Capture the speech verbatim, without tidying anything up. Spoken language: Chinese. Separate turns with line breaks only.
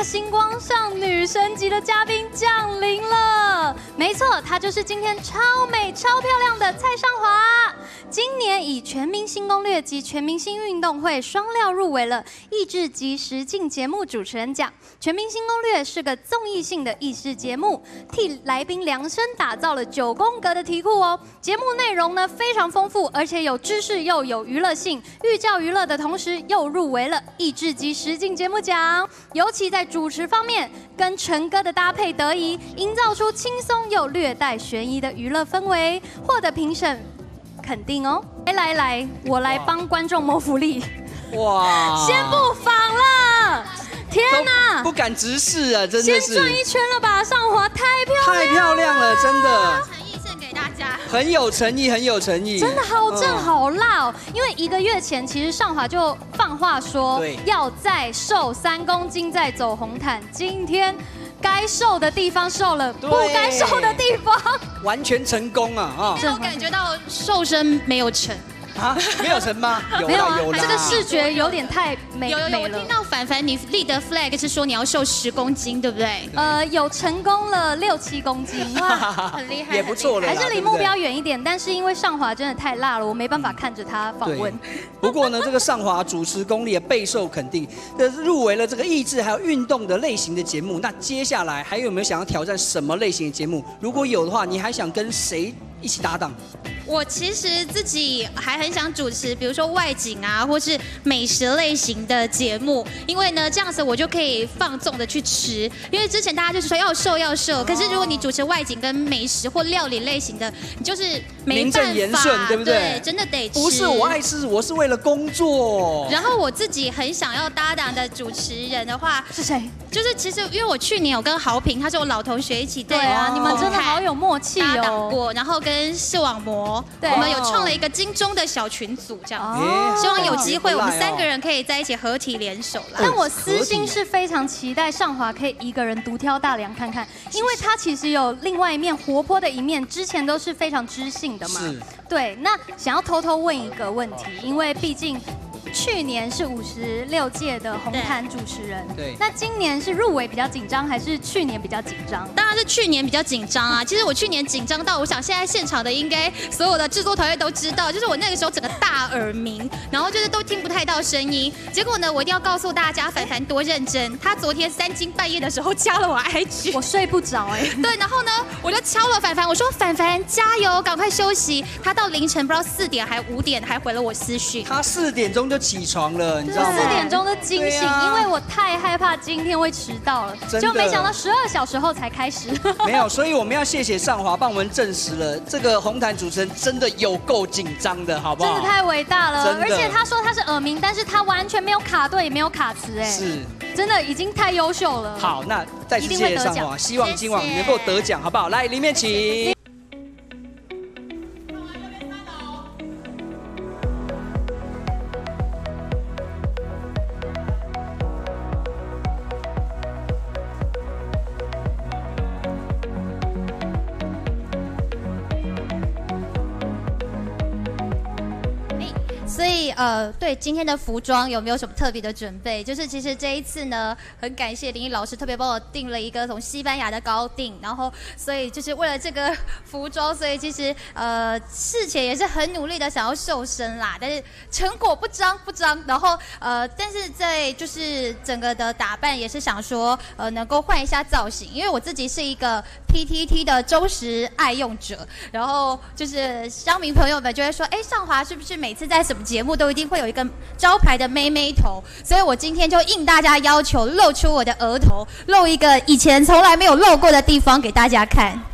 星光上女神级的嘉宾降临了。没错，她就是今天超美超漂亮的蔡尚华。今年以全明星攻略及全明星运动会双料入围了益智及实境节目主持人奖。全明星攻略是个综艺性的益智节目，替来宾量身打造了九宫格的题库哦。节目内容呢非常丰富，而且有知识又有娱乐性，寓教于乐的同时又入围了益智及实境节目奖。尤其在主持方面，跟陈哥的搭配得宜，营造出轻松又略带悬疑的娱乐氛围，获得评审肯定哦。来来来，我来帮观众谋福利。哇！先不访了。天哪！
不敢直视啊，真的是。
先转一圈了吧，尚华太漂亮了，
太漂亮了，真的。
诚意献给大家，
很有诚意，很有诚意。
真的好正好辣哦！因为一个月前，其实尚华就放话说，要再瘦三公斤再走红毯。今天该瘦的地方瘦了，不该瘦的地方
完全成功啊！啊，
我感觉到瘦身没有成。
啊，没有成吗？有
没有啊，
有
这个视觉有点太美
有有有，我听到凡凡你立的 flag 是说你要瘦十公斤，对不对？
呃，有成功了六七公斤，哇，
很厉害，
也不错了。
还是离目标远一点，但是因为尚华真的太辣了，我没办法看着他访问。
不过呢，这个尚华主持功力也备受肯定，这入围了这个益智还有运动的类型的节目。那接下来还有没有想要挑战什么类型的节目？如果有的话，你还想跟谁一起搭档？
我其实自己还很想主持，比如说外景啊，或是美食类型的节目，因为呢，这样子我就可以放纵的去吃。因为之前大家就是说要瘦要瘦，可是如果你主持外景跟美食或料理类型的，你就是没办法，名正言顺，
对不对？
对，真的得吃。
不是我爱吃，我是为了工作。
然后我自己很想要搭档的主持人的话
是谁？
就是其实因为我去年有跟豪平，他是我老同学一起
对啊，你们真的好有默契哦。
搭档过，然后跟视网膜。
对，
我们有创了一个金钟的小群组，这样子，希望有机会我们三个人可以在一起合体联手啦。
但我私心是非常期待尚华可以一个人独挑大梁看看，因为他其实有另外一面活泼的一面，之前都是非常知性的嘛。是。对，那想要偷偷问一个问题，因为毕竟。去年是五十六届的红毯主持人，对。那今年是入围比较紧张，还是去年比较紧张？
当然是去年比较紧张啊。其实我去年紧张到，我想现在现场的应该所有的制作团队都知道，就是我那个时候整个大耳鸣，然后就是都听不太到声音。结果呢，我一定要告诉大家，凡凡多认真。他昨天三更半夜的时候加了我 I G，
我睡不着哎。
对，然后呢，我就敲了凡凡，我说凡凡加油，赶快休息。他到凌晨不知道四点还五点还回了我私讯。
他四点钟就起床了，你知道吗？
四点钟就惊醒，因为我太害怕今天会迟到了，就没想到十二小时后才开始。
没有，所以我们要谢谢尚华帮我们证实了，这个红毯主持人真的有够紧张的，好不好？
真的太伟大了，而且他说他是耳鸣，但是他完全没有卡顿，也没有卡词，哎，
是，
真的已经太优秀了。
好，那再次谢谢尚华，希望今晚能够得奖，好不好？来，里面请。
所以呃，对今天的服装有没有什么特别的准备？就是其实这一次呢，很感谢林毅老师特别帮我订了一个从西班牙的高定，然后所以就是为了这个服装，所以其实呃事前也是很努力的想要瘦身啦，但是成果不彰不彰。然后呃，但是在就是整个的打扮也是想说呃能够换一下造型，因为我自己是一个 P T T 的忠实爱用者，然后就是乡民朋友们就会说，哎，尚华是不是每次在什么节目都一定会有一个招牌的妹妹头，所以我今天就应大家要求露出我的额头，露一个以前从来没有露过的地方给大家看。